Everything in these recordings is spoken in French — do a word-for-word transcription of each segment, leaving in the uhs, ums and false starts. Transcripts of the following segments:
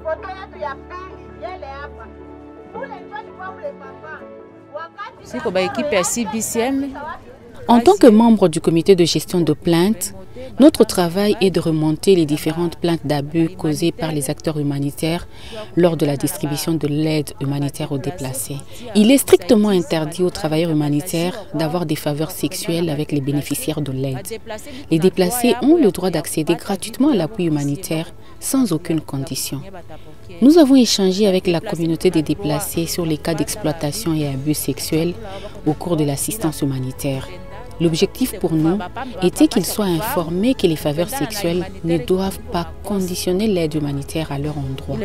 En tant que membre du comité de gestion de plaintes, notre travail est de remonter les différentes plaintes d'abus causées par les acteurs humanitaires lors de la distribution de l'aide humanitaire aux déplacés. Il est strictement interdit aux travailleurs humanitaires d'avoir des faveurs sexuelles avec les bénéficiaires de l'aide. Les déplacés ont le droit d'accéder gratuitement à l'appui humanitaire sans aucune condition. Nous avons échangé avec la communauté des déplacés sur les cas d'exploitation et abus sexuels au cours de l'assistance humanitaire. L'objectif pour nous était qu'ils soient informés que les faveurs sexuelles ne doivent pas conditionner l'aide humanitaire à leur endroit.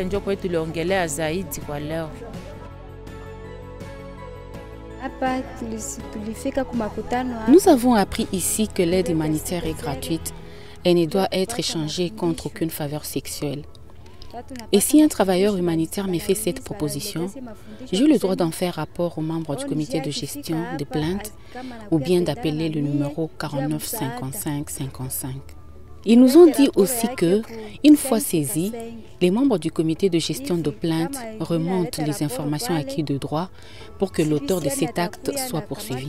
Nous avons appris ici que l'aide humanitaire est gratuite et ne doit être échangée contre aucune faveur sexuelle. Et si un travailleur humanitaire me fait cette proposition, j'ai le droit d'en faire rapport aux membres du comité de gestion des plaintes ou bien d'appeler le numéro quarante-neuf cinquante-cinq cinquante-cinq. Ils nous ont dit aussi que, une fois saisis, les membres du comité de gestion de plaintes remontent les informations acquises de droit pour que l'auteur de cet acte soit poursuivi.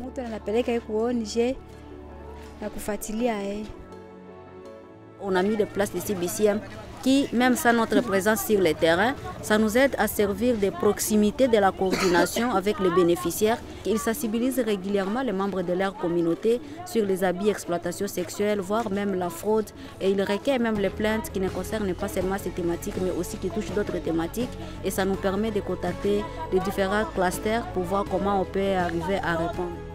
On a mis de place ici B C M qui, même sans notre présence sur le terrain, ça nous aide à servir de proximité de la coordination avec les bénéficiaires. Ils sensibilisent régulièrement les membres de leur communauté sur les abus et exploitations sexuelles, voire même la fraude. Et ils recueillent même les plaintes qui ne concernent pas seulement ces thématiques, mais aussi qui touchent d'autres thématiques. Et ça nous permet de contacter les différents clusters pour voir comment on peut arriver à répondre.